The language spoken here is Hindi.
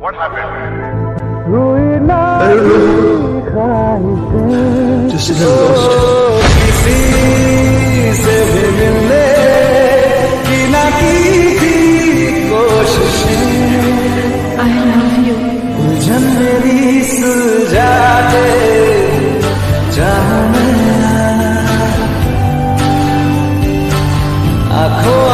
What happened? Just a little lost. किसी से भी मिलने की ना की थी कोशिशें। I love you. उलझन मेरी सुलझाते जाने आँखों